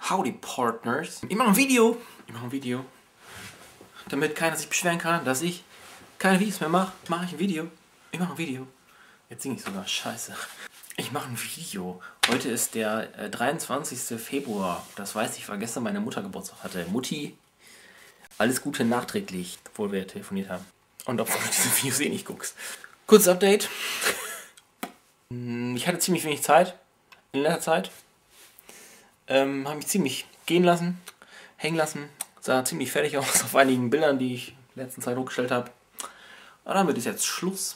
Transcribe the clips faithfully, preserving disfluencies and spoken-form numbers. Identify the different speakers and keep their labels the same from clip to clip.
Speaker 1: Howdy Partners. Ich mache ein Video. Ich mache ein Video. Damit keiner sich beschweren kann, dass ich keine Videos mehr mache, mache ich ein Video. Ich mache ein Video. Jetzt singe ich sogar. Scheiße. Ich mache ein Video. Heute ist der äh, dreiundzwanzigste Februar. Das weiß ich, weil gestern meine Mutter Geburtstag hatte. Mutti, alles Gute nachträglich, obwohl wir telefoniert haben. Und obwohl du diese Videos eh nicht guckst. Kurzes Update. Ich hatte ziemlich wenig Zeit. In letzter Zeit. Ähm, habe mich ziemlich gehen lassen. Hängen lassen. Sah ziemlich fertig aus auf einigen Bildern, die ich in der letzten Zeit hochgestellt habe. Aber damit ist jetzt Schluss.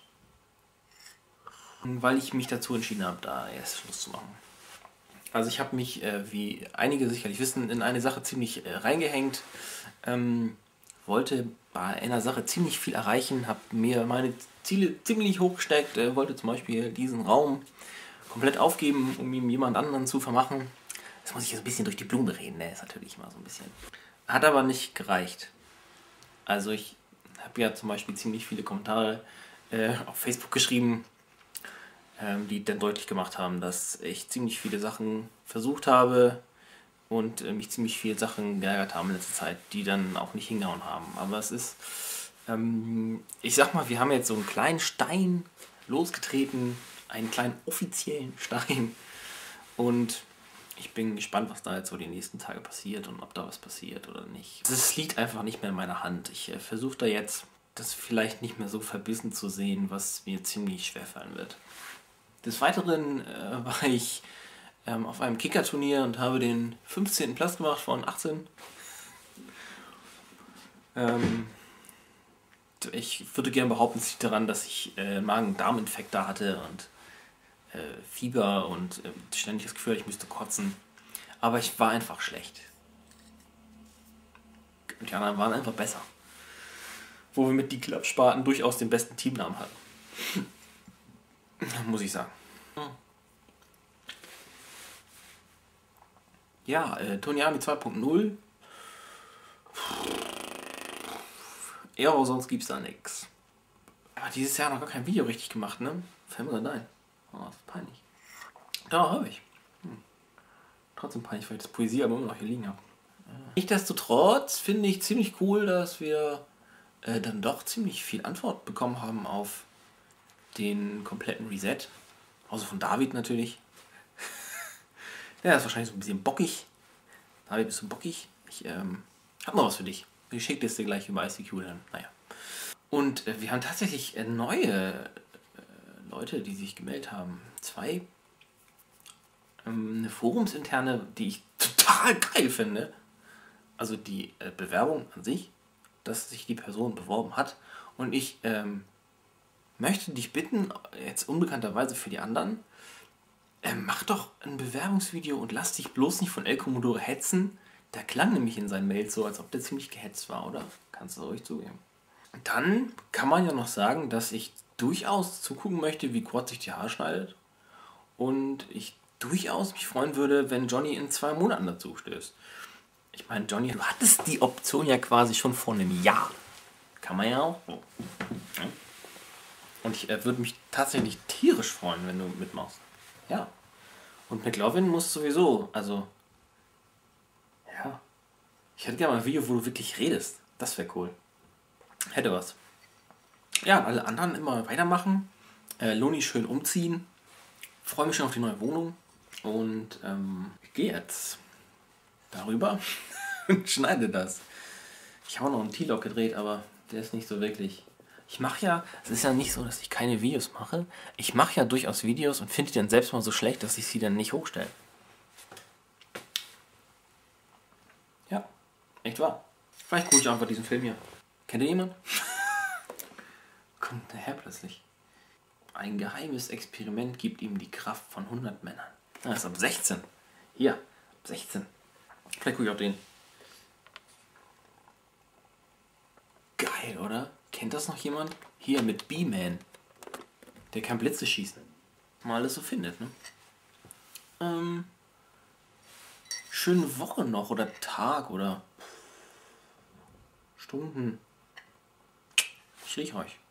Speaker 1: Weil ich mich dazu entschieden habe, da erst Schluss zu machen. Also ich habe mich, äh, wie einige sicherlich wissen, in eine Sache ziemlich äh, reingehängt. Ähm, wollte bei einer Sache ziemlich viel erreichen, habe mir meine Ziele ziemlich hochgesteckt, äh, wollte zum Beispiel diesen Raum komplett aufgeben, um ihm jemand anderen zu vermachen. Das muss ich jetzt ein bisschen durch die Blume reden, ne? Ist natürlich mal so ein bisschen. Hat aber nicht gereicht. Also ich habe ja zum Beispiel ziemlich viele Kommentare äh, auf Facebook geschrieben, ähm, die dann deutlich gemacht haben, dass ich ziemlich viele Sachen versucht habe und äh, mich ziemlich viele Sachen geärgert haben in letzter Zeit, die dann auch nicht hingehauen haben. Aber es ist, ähm, ich sag mal, wir haben jetzt so einen kleinen Stein losgetreten, einen kleinen offiziellen Stein, und ich bin gespannt, was da jetzt so die nächsten Tage passiert und ob da was passiert oder nicht. Es liegt einfach nicht mehr in meiner Hand. Ich äh, versuche da jetzt, das vielleicht nicht mehr so verbissen zu sehen, was mir ziemlich schwer fallen wird. Des Weiteren äh, war ich ähm, auf einem Kicker-Turnier und habe den fünfzehnten Platz gemacht von achtzehn. Ähm, ich würde gerne behaupten, es liegt daran, dass ich äh, Magen-Darm-Infekt da hatte und äh, Fieber und äh, ständig das Gefühl, ich müsste kotzen. Aber ich war einfach schlecht. Und die anderen waren einfach besser. Wo wir mit die Klappspaten durchaus den besten Teamnamen hatten. Muss ich sagen. Ja, äh, Tony Army zwei Punkt null. Ja, aber sonst gibt's da nichts. Aber dieses Jahr noch gar kein Video richtig gemacht, ne? Fällt mir gerade ein. Oh, das ist peinlich. Da habe ich. Hm. Trotzdem peinlich, weil ich das Poesiealbum immer noch hier liegen habe. Nichtsdestotrotz finde ich ziemlich cool, dass wir äh, dann doch ziemlich viel Antwort bekommen haben auf den kompletten Reset. Außer von David natürlich. Der ist wahrscheinlich so ein bisschen bockig. David, bist du bockig? Ich ähm, habe noch was für dich. Ich schicke das dir gleich über I C Q dann. Naja. Und äh, wir haben tatsächlich äh, neue äh, Leute, die sich gemeldet haben. Zwei. Ähm, eine Forumsinterne, die ich total geil finde. Also die äh, Bewerbung an sich, dass sich die Person beworben hat. Und ich ähm, möchte dich bitten, jetzt unbekannterweise für die anderen, äh, mach doch ein Bewerbungsvideo und lass dich bloß nicht von El Commodore hetzen. Der klang nämlich in seinen Mails so, als ob der ziemlich gehetzt war, oder? Kannst du ruhig zugeben. Dann kann man ja noch sagen, dass ich durchaus zugucken möchte, wie Quad sich die Haare schneidet. Und ich durchaus mich freuen würde, wenn Johnny in zwei Monaten dazu stößt. Ich meine, Johnny, du hattest die Option ja quasi schon vor einem Jahr. Kann man ja auch. Und ich äh, würde mich tatsächlich tierisch freuen, wenn du mitmachst. Ja. Und McLovin muss sowieso, also, ja. Ich hätte gerne mal ein Video, wo du wirklich redest. Das wäre cool. Hätte was. Ja, alle anderen immer weitermachen. Äh, Loni schön umziehen. Freue mich schon auf die neue Wohnung. Und ähm, ich gehe jetzt darüber und schneide das. Ich habe noch einen T-Log gedreht, aber der ist nicht so wirklich. Ich mache ja, es ist ja nicht so, dass ich keine Videos mache. Ich mache ja durchaus Videos und finde die dann selbst mal so schlecht, dass ich sie dann nicht hochstelle. Ja, echt wahr. Vielleicht gucke ich einfach diesen Film hier. Kennt ihr jemand? Kommt daher plötzlich. Ein geheimes Experiment gibt ihm die Kraft von hundert Männern. Das ist ab sechzehn. Hier, ab sechzehn. Vielleicht gucke ich auch den. Geil, oder? Kennt das noch jemand? Hier mit B-Man. Der kann Blitze schießen. Mal alles so findet, ne? Ähm. Schöne Woche noch oder Tag oder Stunden. Ich riech euch.